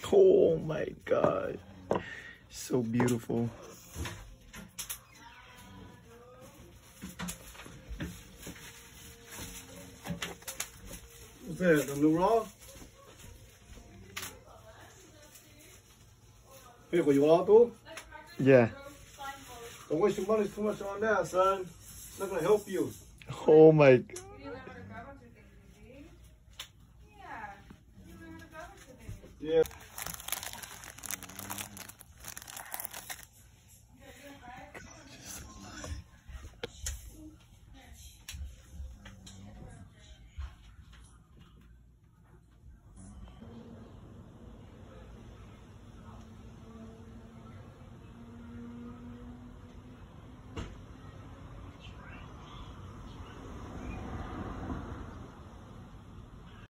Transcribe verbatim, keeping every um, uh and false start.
Oh my God. So beautiful. What's that? The new raw? Here, what you want to? Yeah. Don't waste your money too much on that, son. It's not gonna help you. Oh my God. Yeah.